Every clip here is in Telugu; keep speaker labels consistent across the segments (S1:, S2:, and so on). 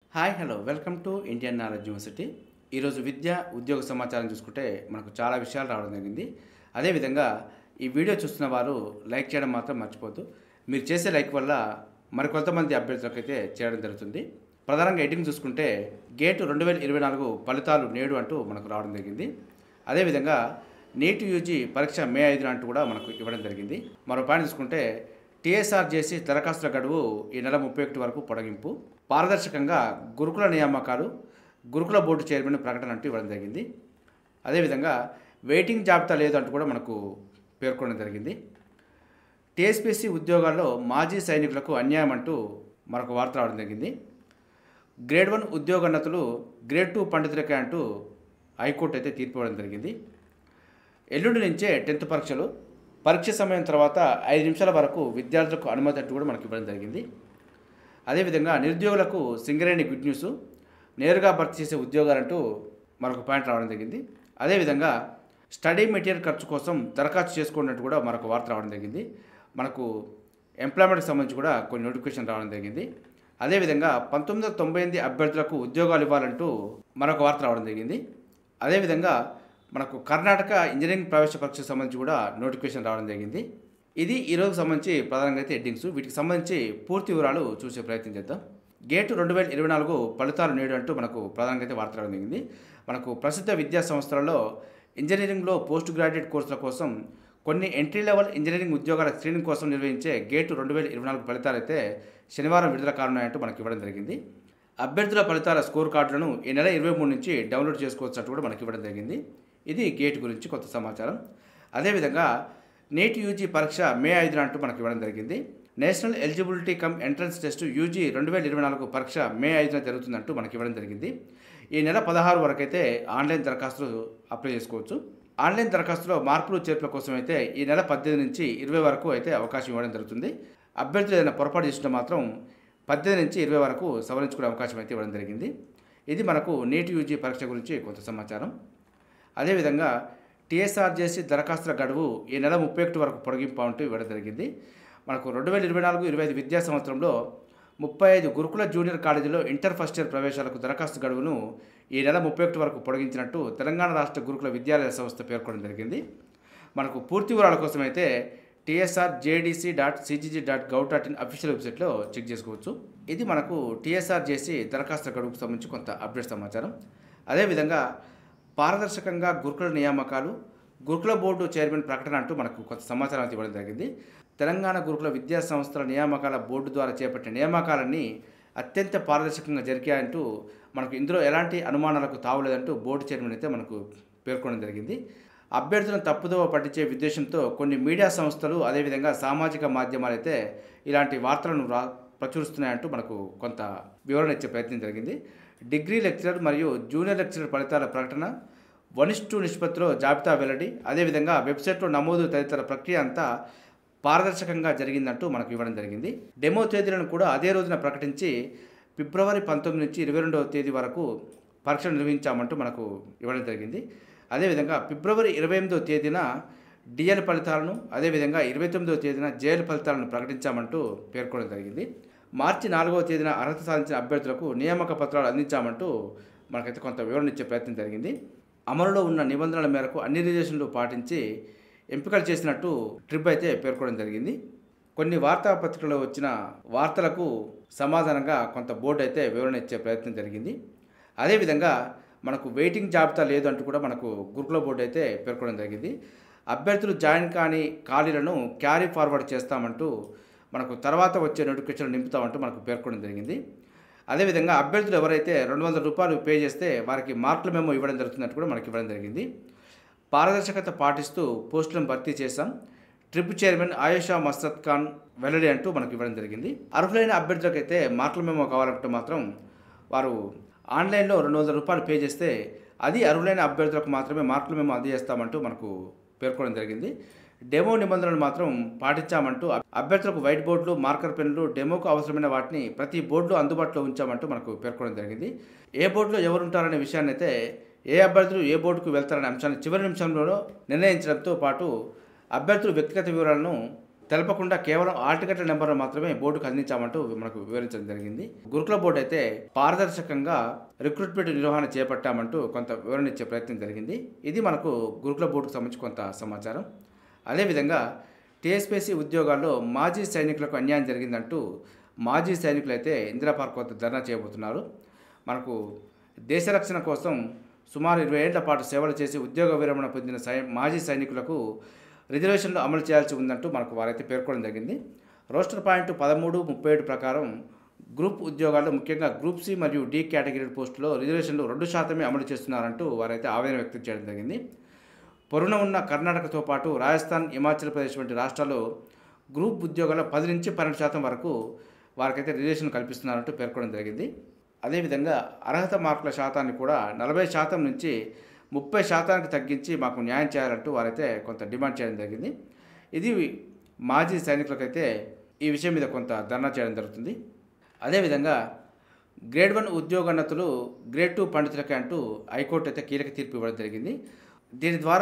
S1: Hi hello welcome to Indian knowledge university. ఈరోజు విద్య ఉద్యోగ సమాచారం చూసుకుంటే మనకు చాలా విషయాలు రావడం జరిగింది. అదేవిధంగా ఈ వీడియో చూస్తున్న వారు లైక్ చేయడం మాత్రం మర్చిపోద్దు. మీరు చేసే లైక్ వల్ల మరికొంతమంది అభ్యర్థులకు అయితే చేయడం జరుగుతుంది. ప్రధానంగా ఎడిటింగ్ చూసుకుంటే గేటు 2024 ఫలితాలు నేడు అంటూ మనకు రావడం జరిగింది. అదేవిధంగా నీట్ యూజీ పరీక్ష మే 5 అంటూ కూడా మనకు ఇవ్వడం జరిగింది. మరో పాయింట్ చూసుకుంటే టీఎస్ఆర్ చేసి దరఖాస్తుల గడువు ఈ నెల 31 వరకు పొడిగింపు, పారదర్శకంగా గురుకుల నియామకాలు, గురుకుల బోర్డు చైర్మన్ ప్రకటన అంటూ ఇవ్వడం జరిగింది. అదేవిధంగా వెయిటింగ్ జాబితా లేదు అంటూ కూడా మనకు పేర్కొనడం జరిగింది. టీఎస్పీసీ ఉద్యోగాల్లో మాజీ సైనికులకు అన్యాయం అంటూ మరొక వార్త రావడం జరిగింది. గ్రేడ్ 1 ఉద్యోగోన్నతులు గ్రేడ్ 2 పండితులకే అంటూ హైకోర్టు అయితే తీర్పు ఇవ్వడం జరిగింది. ఎల్లుండి నుంచే 10th పరీక్షలు, పరీక్ష సమయం తర్వాత 5 నిమిషాల వరకు విద్యార్థులకు అనుమతి అంటూ కూడా మనకు ఇవ్వడం జరిగింది. అదేవిధంగా నిరుద్యోగులకు సింగరేణి గుడ్ న్యూస్, నేరుగా భర్తీ చేసే ఉద్యోగాలంటూ మరొక పాయింట్ రావడం జరిగింది. అదేవిధంగా స్టడీ మెటీరియల్ ఖర్చు కోసం దరఖాస్తు చేసుకున్నట్టు కూడా మరొక వార్త రావడం జరిగింది. మనకు ఎంప్లాయ్మెంట్కి సంబంధించి కూడా కొన్ని నోటిఫికేషన్ రావడం జరిగింది. అదేవిధంగా 1998 అభ్యర్థులకు ఉద్యోగాలు ఇవ్వాలంటూ మరొక వార్త రావడం జరిగింది. అదేవిధంగా మనకు కర్ణాటక ఇంజనీరింగ్ ప్రవేశ పరీక్షకు సంబంధించి కూడా నోటిఫికేషన్ రావడం జరిగింది. ఇది ఈరోజు సంబంధించి ప్రధానంగా అయితే హెడ్డింగ్స్. వీటికి సంబంధించి పూర్తి వివరాలు చూసే ప్రయత్నం చేద్దాం. గేటు 2024 ఫలితాలు నేడు అంటూ మనకు ప్రధానంగా అయితే వార్త రావడం జరిగింది. మనకు ప్రసిద్ధ విద్యా సంస్థలలో ఇంజనీరింగ్లో పోస్ట్ గ్రాడ్యుయేట్ కోర్సుల కోసం కొన్ని ఎంట్రీ లెవెల్ ఇంజనీరింగ్ ఉద్యోగాల స్క్రీనింగ్ కోసం నిర్వహించే గేటు 2024 ఫలితాలు అయితే శనివారం విడుదల కానున్నాయంటూ మనకు ఇవ్వడం జరిగింది. అభ్యర్థుల ఫలితాల స్కోర్ కార్డులను ఈ నెల 23 నుంచి డౌన్లోడ్ చేసుకోవచ్చు కూడా మనకి ఇవ్వడం జరిగింది. ఇది గేట్ గురించి కొత్త సమాచారం. అదేవిధంగా నీట్ యూజీ పరీక్ష మే 5 అంటూ మనకు ఇవ్వడం జరిగింది. National eligibility cum entrance test UG 2024 పరీక్ష మే 5 జరుగుతుందంటూ మనకి ఇవ్వడం జరిగింది. ఈ నెల 16 వరకు అయితే ఆన్లైన్ దరఖాస్తులు అప్లై చేసుకోవచ్చు. ఆన్లైన్ దరఖాస్తులో మార్పులు చేర్పుల కోసం అయితే ఈ నెల 18 నుంచి 20 వరకు అయితే అవకాశం ఇవ్వడం జరుగుతుంది. అభ్యర్థులు ఏదైనా పొరపాటు చేసినా మాత్రం 18 నుంచి 20 వరకు సవరించుకునే అవకాశం అయితే ఇవ్వడం జరిగింది. ఇది మనకు నీట్ యూజీ పరీక్ష గురించి కొంత సమాచారం. అదేవిధంగా టీఎస్ఆర్ చేసి దరఖాస్తుల గడువు ఈ నెల 31 వరకు పొడిగింపు అంటూ ఇవ్వడం జరిగింది. మనకు 2024-25 విద్యా సంవత్సరంలో 35 గురుకుల జూనియర్ కాలేజీలో ఇంటర్ ఫస్ట్ ఇయర్ ప్రవేశాలకు దరఖాస్తు గడువును ఈ నెల 31 వరకు పొడిగించినట్టు తెలంగాణ రాష్ట్ర గురుకుల విద్యాలయ సంస్థ పేర్కొనడం జరిగింది. మనకు పూర్తి వివరాల కోసం అయితే tsrjdc.cgg.gov.in అఫీషియల్ వెబ్సైట్లో చెక్ చేసుకోవచ్చు. ఇది మనకు టీఎస్ఆర్ చేసి దరఖాస్తుల గడువుకు సంబంధించి కొంత అప్డేట్ సమాచారం. అదేవిధంగా పారదర్శకంగా గురుకుల నియామకాలు, గురుకుల బోర్డు చైర్మన్ ప్రకటన అంటూ మనకు కొంత సమాచారం అయితే ఇవ్వడం జరిగింది. తెలంగాణ గురుకుల విద్యా సంస్థల నియామకాల బోర్డు ద్వారా చేపట్టిన నియామకాలన్నీ అత్యంత పారదర్శకంగా జరిగాయంటూ మనకు ఇందులో ఎలాంటి అనుమానాలకు తావులేదంటూ బోర్డు చైర్మన్ అయితే మనకు పేర్కొనడం జరిగింది. అభ్యర్థులను తప్పుదోవ పట్టించే ఉద్దేశంతో కొన్ని మీడియా సంస్థలు అదేవిధంగా సామాజిక మాధ్యమాలు అయితే ఇలాంటి వార్తలను ప్రచురిస్తున్నాయంటూ మనకు కొంత వివరణ ఇచ్చే ప్రయత్నం జరిగింది. డిగ్రీ లెక్చరర్ మరియు జూనియర్ లెక్చరర్ ఫలితాల ప్రకటన 1:2 నిష్పత్తిలో జాబితా వెల్లడి, అదేవిధంగా వెబ్సైట్లో నమోదు తదితర ప్రక్రియ అంతా పారదర్శకంగా జరిగిందంటూ మనకు ఇవ్వడం జరిగింది. డెమో తేదీలను కూడా అదే రోజున ప్రకటించి ఫిబ్రవరి 19 నుంచి 22వ తేదీ వరకు పరీక్షలు నిర్వహించామంటూ మనకు ఇవ్వడం జరిగింది. అదేవిధంగా ఫిబ్రవరి 28వ తేదీన డిఎల్ ఫలితాలను, అదేవిధంగా 29వ తేదీన జేఎల్ ఫలితాలను ప్రకటించామంటూ పేర్కొనడం జరిగింది. మార్చి 4వ తేదీన అర్హత సాధించిన అభ్యర్థులకు నియామక పత్రాలు అందించామంటూ మనకైతే కొంత వివరణ ఇచ్చే ప్రయత్నం జరిగింది. అమలులో ఉన్న నిబంధనల మేరకు అన్ని రిజర్వేషన్లు పాటించి ఎంపికలు చేసినట్టు ట్రిప్ అయితే పేర్కొనడం జరిగింది. కొన్ని వార్తాపత్రికల్లో వచ్చిన వార్తలకు సమాధానంగా కొంత బోర్డు అయితే వివరణ ఇచ్చే ప్రయత్నం జరిగింది. అదేవిధంగా మనకు వెయిటింగ్ జాబితా లేదు అంటూ కూడా మనకు గురుకుల బోర్డు అయితే పేర్కొనడం జరిగింది. అభ్యర్థులు జాయిన్ కాని ఖాళీలను క్యారీ ఫార్వర్డ్ చేస్తామంటూ మనకు తర్వాత వచ్చే నోటిఫికేషన్లు నింపుతామంటూ మనకు పేర్కొనడం జరిగింది. అదేవిధంగా అభ్యర్థులు ఎవరైతే 200 రూపాయలు పే చేస్తే వారికి మార్కుల మెమో ఇవ్వడం జరుగుతున్నట్టు కూడా మనకి ఇవ్వడం జరిగింది. పారదర్శకత పాటిస్తూ పోస్టులను భర్తీ చేశాం, ట్రిప్ చైర్మన్ ఆయేషా మస్తద్ ఖాన్ వెల్లడి అంటూ మనకు ఇవ్వడం జరిగింది. అర్హులైన అభ్యర్థులకైతే మార్కుల మెమో కావాలంటే మాత్రం వారు ఆన్లైన్లో 200 రూపాయలు పే చేస్తే అది అర్హులైన అభ్యర్థులకు మాత్రమే మార్కుల మెమో అందజేస్తామంటూ మనకు పేర్కొనడం జరిగింది. డెమో నిబంధనలు మాత్రం పాటించామంటూ అభ్యర్థులకు వైట్ బోర్డులు, మార్కర్ పెన్నులు, డెమోకు అవసరమైన వాటిని ప్రతి బోర్డులో అందుబాటులో ఉంచామంటూ మనకు పేర్కొనడం జరిగింది. ఏ బోర్డులో ఎవరు ఉంటారనే విషయాన్ని అయితే ఏ అభ్యర్థులు ఏ బోర్డుకు వెళ్తారనే అంశాన్ని చివరి నిమిషంలో నిర్ణయించడంతో పాటు అభ్యర్థుల వ్యక్తిగత వివరాలను తెలపకుండా కేవలం హాల్ టికెట్ల నెంబర్ మాత్రమే బోర్డుకు అందించామంటూ మనకు వివరించడం జరిగింది. గురుకుల బోర్డు అయితే పారదర్శకంగా రిక్రూట్మెంట్ నిర్వహణ చేపట్టామంటూ కొంత వివరణ ఇచ్చే ప్రయత్నం జరిగింది. ఇది మనకు గురుకుల బోర్డుకు సంబంధించి కొంత సమాచారం. అదేవిధంగా టీఎస్పీఎస్సీ ఉద్యోగాల్లో మాజీ సైనికులకు అన్యాయం జరిగిందంటూ మాజీ సైనికులు అయితే ఇందిరా పార్క్ వద్ద ధర్నా చేయబోతున్నారు. మనకు దేశ రక్షణ కోసం సుమారు 20 ఏళ్ల పాటు సేవలు చేసి ఉద్యోగ విరమణ పొందిన మాజీ సైనికులకు రిజర్వేషన్లు అమలు చేయాల్సి ఉందంటూ మనకు వారైతే పేర్కొనడం జరిగింది. రోస్టర్ పాయింట్ 1337 ప్రకారం గ్రూప్ ఉద్యోగాల్లో ముఖ్యంగా గ్రూప్ సి మరియు డి కేటగిరీ పోస్టులో రిజర్వేషన్లు 2% అమలు చేస్తున్నారంటూ వారైతే ఆవేదన వ్యక్తం చేయడం జరిగింది. పొరుగున ఉన్న కర్ణాటకతో పాటు రాజస్థాన్, హిమాచల్ ప్రదేశ్ వంటి రాష్ట్రాల్లో గ్రూప్ ఉద్యోగాల్లో 10 నుంచి 12% వరకు వారికైతే రిజర్వేషన్ కల్పిస్తున్నారంటూ పేర్కొనడం జరిగింది. అదేవిధంగా అర్హత మార్కుల శాతాన్ని కూడా 40% నుంచి 30% తగ్గించి మాకు న్యాయం చేయాలంటూ వారైతే కొంత డిమాండ్ చేయడం జరిగింది. ఇది మాజీ సైనికులకైతే ఈ విషయం మీద కొంత ధర్నా చేయడం జరుగుతుంది. అదేవిధంగా గ్రేడ్ 1 ఉద్యోగోన్నతులు గ్రేడ్ 2 పండితులకే అంటూ హైకోర్టు అయితే కీలక తీర్పు ఇవ్వడం జరిగింది. దీని ద్వారా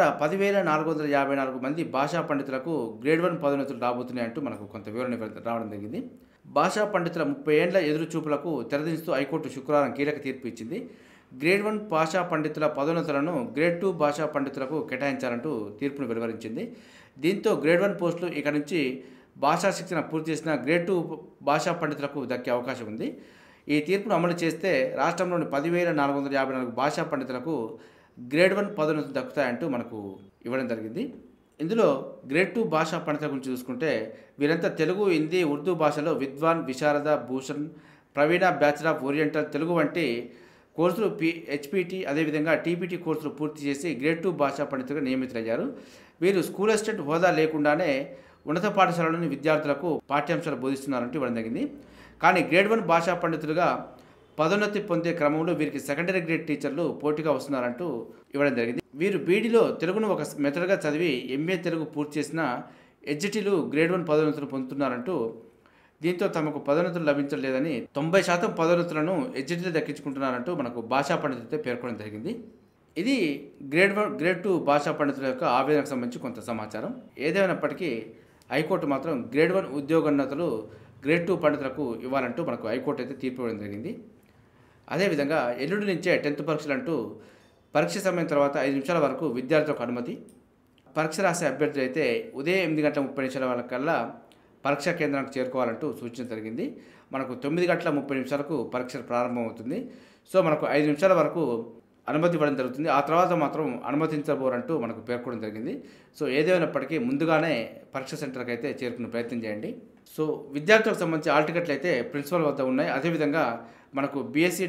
S1: 10,454 మంది భాషా పండితులకు గ్రేడ్ 1 పదోన్నతులు రాబోతున్నాయంటూ మనకు కొంత వివరణ రావడం జరిగింది. భాషా పండితుల 30 ఏండ్ల ఎదురుచూపులకు తెరదించుతూ హైకోర్టు శుక్రవారం కీలక తీర్పు ఇచ్చింది. గ్రేడ్ 1 భాషా పండితుల పదోన్నతులను గ్రేడ్ 2 భాషా పండితులకు కేటాయించాలంటూ తీర్పును వెలువరించింది. దీంతో గ్రేడ్ 1 పోస్టులు ఇక నుంచి భాషా శిక్షణ పూర్తి చేసిన గ్రేడ్ 2 భాషా పండితులకు దక్కే అవకాశం ఉంది. ఈ తీర్పును అమలు చేస్తే రాష్ట్రంలోని 10,454 భాషా పండితులకు గ్రేడ్ 1 పదోన్నతులు దక్కుతాయంటూ మనకు ఇవ్వడం జరిగింది. ఇందులో గ్రేడ్ 2 భాషా పండితుల గురించి చూసుకుంటే వీరంతా తెలుగు, హిందీ, ఉర్దూ భాషలో విద్వాన్, విశారద, భూషణ్, ప్రవీణ, బ్యాచిలర్ ఆఫ్ ఓరియంటల్ తెలుగు వంటి కోర్సులు హెచ్పిటి అదేవిధంగా టీపీటీ కోర్సులు పూర్తి చేసి గ్రేడ్ 2 భాషా పండితులుగా నియమితులయ్యారు. వీరు స్కూల్ అసిస్టెంట్ హోదా లేకుండానే ఉన్నత పాఠశాలలోని విద్యార్థులకు పాఠ్యాంశాలు బోధిస్తున్నారంటూ ఇవ్వడం జరిగింది. కానీ గ్రేడ్ 1 భాషా పండితులుగా పదోన్నతి పొందే క్రమంలో వీరికి సెకండరీ గ్రేడ్ టీచర్లు పోటీగా వస్తున్నారంటూ ఇవ్వడం జరిగింది. వీరు బీడీలో తెలుగును ఒక మెథడ్గా చదివి ఎంఏ తెలుగు పూర్తి చేసిన హెచ్జిటీలు గ్రేడ్ 1 పదోన్నతులు పొందుతున్నారంటూ, దీంతో తమకు పదోన్నతులు లభించలేదని 90% పదోన్నతులను హెచ్జిటీలు దక్కించుకుంటున్నారంటూ మనకు భాషా పండితులతో పేర్కొనడం జరిగింది. ఇది గ్రేడ్ 2 భాషా పండితుల యొక్క ఆవేదనకు సంబంధించి కొంత సమాచారం. ఏదేమైనప్పటికీ హైకోర్టు మాత్రం గ్రేడ్ 1 ఉద్యోగోన్నతులు గ్రేడ్ 2 పండితులకు ఇవ్వాలంటూ మనకు హైకోర్టు అయితే తీర్పు ఇవ్వడం జరిగింది. అదేవిధంగా ఎల్లుండి నుంచే 10th పరీక్షలు అంటూ పరీక్ష సమయం తర్వాత 5 నిమిషాల వరకు విద్యార్థులకు అనుమతి. పరీక్ష రాసే అభ్యర్థులు అయితే ఉదయం 8:30 వరకల్లా పరీక్షా కేంద్రానికి చేరుకోవాలంటూ సూచించడం జరిగింది. మనకు 9:30 పరీక్ష ప్రారంభమవుతుంది. సో మనకు 5 నిమిషాల వరకు అనుమతి ఇవ్వడం జరుగుతుంది. ఆ తర్వాత మాత్రం అనుమతించబోరంటూ మనకు పేర్కొనడం జరిగింది. సో ఏదేమైనప్పటికీ ముందుగానే పరీక్ష సెంటర్కి అయితే చేరుకునే ప్రయత్నం చేయండి. సో విద్యార్థులకు సంబంధించి హాల్ టికెట్లు అయితే ప్రిన్సిపల్ వద్ద ఉన్నాయి. అదేవిధంగా మనకు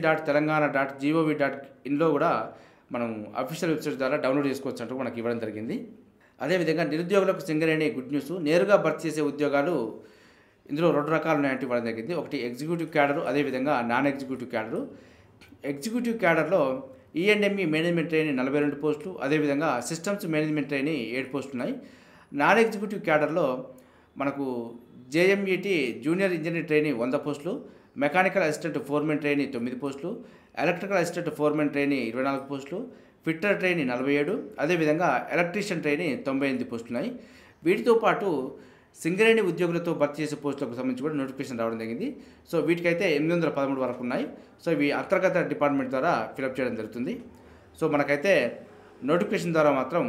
S1: bsc.telangana.gov.in కూడా మనం అఫీషియల్ వెబ్సైట్ ద్వారా డౌన్లోడ్ చేసుకోవచ్చు అంటూ మనకి ఇవ్వడం జరిగింది. అదేవిధంగా నిరుద్యోగులకు సింగరేణి గుడ్ న్యూస్, నేరుగా భర్తీ చేసే ఉద్యోగాలు ఇందులో 2 రకాలు ఉన్నాయంటూ ఇవ్వడం జరిగింది. ఒకటి ఎగ్జిక్యూటివ్ క్యాడరు, అదేవిధంగా నాన్ ఎగ్జిక్యూటివ్ క్యాడరు. ఎగ్జిక్యూటివ్ క్యాడర్లో ఈఎండ్ఎంఈ మేనేజ్మెంట్ ట్రైనీ 42 పోస్టులు, అదేవిధంగా సిస్టమ్స్ మేనేజ్మెంట్ ట్రైనీ 7 పోస్టులు ఉన్నాయి. నాన్ ఎగ్జిక్యూటివ్ క్యాడర్లో మనకు జేఎంఈటీ జూనియర్ ఇంజనీర్ ట్రైనీ 100 పోస్టులు, మెకానికల్ అసిస్టెంట్ ఫోర్మెన్ ట్రైనీ 9 పోస్టులు, ఎలక్ట్రికల్ అసిస్టెంట్ ఫోర్మెన్ ట్రైనీ 24 పోస్టులు, ఫిట్టర్ ట్రైనీ 47, అదేవిధంగా ఎలక్ట్రీషియన్ ట్రైనీ 98 పోస్టులు ఉన్నాయి. వీటితో పాటు సింగరేణి ఉద్యోగులతో భర్తీ చేసే పోస్టులకు సంబంధించి కూడా నోటిఫికేషన్ రావడం జరిగింది. సో వీటికైతే 813 వరకు ఉన్నాయి. సో ఇవి అంతర్గత డిపార్ట్మెంట్ ద్వారా ఫిలప్ చేయడం జరుగుతుంది. సో మనకైతే నోటిఫికేషన్ ద్వారా మాత్రం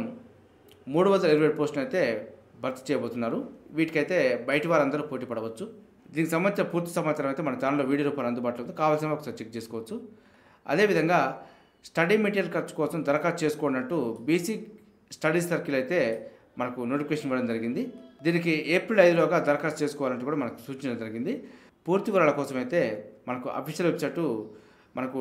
S1: 327 పోస్టులు అయితే భర్తీ చేయబోతున్నారు. వీటికైతే బయట వారందరూ పోటీ పడవచ్చు. దీనికి సంబంధించిన పూర్తి సమాచారం అయితే మన ఛానల్లో వీడియో రూపంలో అందుబాటులో ఉంది. కావాల్సిన ఒకసారి చెక్ చేసుకోవచ్చు. అదేవిధంగా స్టడీ మెటీరియల్ ఖర్చు కోసం దరఖాస్తు చేసుకోండి బీసీ స్టడీ సర్కిల్ అయితే మనకు నోటిఫికేషన్ ఇవ్వడం జరిగింది. దీనికి ఏప్రిల్ 5లోగా దరఖాస్తు చేసుకోవాలంటూ కూడా మనకు సూచించడం జరిగింది. పూర్తి వివరాల కోసం అయితే మనకు అఫీషియల్ వెబ్సైటు మనకు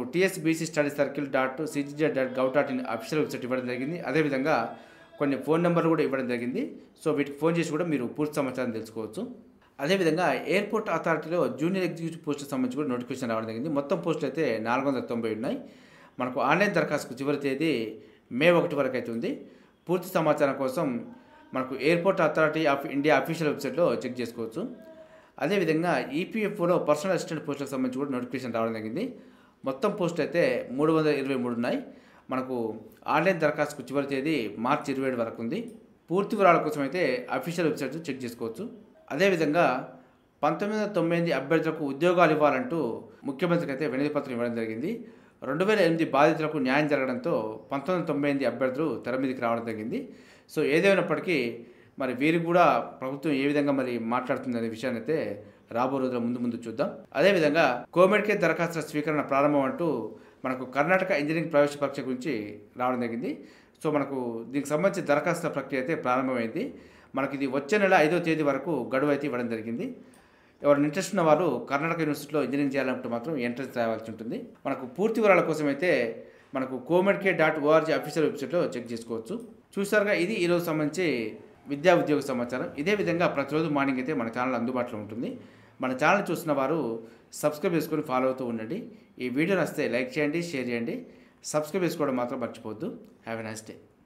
S1: tsbcstudycircle.cgj.gov.in అఫీషియల్ వెబ్సైట్ ఇవ్వడం జరిగింది. అదేవిధంగా కొన్ని ఫోన్ నెంబర్లు కూడా ఇవ్వడం జరిగింది. సో వీటికి ఫోన్ చేసి కూడా మీరు పూర్తి సమాచారం తెలుసుకోవచ్చు. అదేవిధంగా ఎయిర్పోర్ట్ అథారిటీలో జూనియర్ ఎగ్జిక్యూటివ్ పోస్టులకు సంబంధించి కూడా నోటిఫికేషన్ రావడం జరిగింది. మొత్తం పోస్టులు అయితే 490 ఉన్నాయి. మనకు ఆన్లైన్ దరఖాస్తుకు చివరి తేదీ మే 1 వరకు అయితే ఉంది. పూర్తి సమాచారం కోసం మనకు airport authority of India official వెబ్సైట్లో చెక్ చేసుకోవచ్చు. అదేవిధంగా ఈపీఎఫ్ఓలో పర్సనల్ అసిస్టెంట్ పోస్టులకు సంబంధించి కూడా నోటిఫికేషన్ రావడం జరిగింది. మొత్తం పోస్టులు అయితే 323 ఉన్నాయి. మనకు ఆన్లైన్ దరఖాస్తుకు చివరి తేదీ మార్చి 27 వరకు ఉంది. పూర్తి వివరాల కోసం అయితే అఫీషియల్ వెబ్సైట్ చెక్ చేసుకోవచ్చు. అదేవిధంగా 1998 అభ్యర్థులకు ఉద్యోగాలు ఇవ్వాలంటూ ముఖ్యమంత్రికి అయితే వినతి పత్రం ఇవ్వడం జరిగింది. 2008 బాధితులకు న్యాయం జరగడంతో 1998 అభ్యర్థులు తెర మీదకి రావడం జరిగింది. సో ఏదేమైనప్పటికీ మరి వీరికి కూడా ప్రభుత్వం ఏ విధంగా మరి మాట్లాడుతుందనే విషయాన్ని అయితే రాబో రోజుల ముందు చూద్దాం. అదేవిధంగా కోమెడ్కే దరఖాస్తుల స్వీకరణ ప్రారంభం అంటూ మనకు కర్ణాటక ఇంజనీరింగ్ ప్రవేశ పరీక్ష గురించి రావడం జరిగింది. సో మనకు దీనికి సంబంధించి దరఖాస్తుల ప్రక్రియ అయితే ప్రారంభమైంది. మనకి ఇది వచ్చే నెల 5వ తేదీ వరకు గడువు అయితే ఇవ్వడం జరిగింది. ఎవరైనా ఇంట్రెస్ట్ ఉన్న వారు కర్ణాటక యూనివర్సిటీలో ఇంజనీరింగ్ చేయాలంటే మాత్రం ఎంట్రన్స్ రావాల్సి ఉంటుంది. మనకు పూర్తి వివరాల కోసం అయితే మనకు comedk.org అఫీషియల్ వెబ్సైట్లో చెక్ చేసుకోవచ్చు. చూసారుగా, ఇది ఈరోజు సంబంధించి విద్యా ఉద్యోగ సమాచారం. ఇదే విధంగా ప్రతిరోజు మార్నింగ్ అయితే మన ఛానల్ అందుబాటులో ఉంటుంది. మన ఛానల్ చూస్తున్న వారు సబ్స్క్రైబ్ చేసుకొని ఫాలో అవుతూ ఉండండి. ఈ వీడియో నచ్చితే లైక్ చేయండి, షేర్ చేయండి, సబ్స్క్రైబ్ చేసుకోవడం మాత్రం మర్చిపోవద్దు. Have a nice day.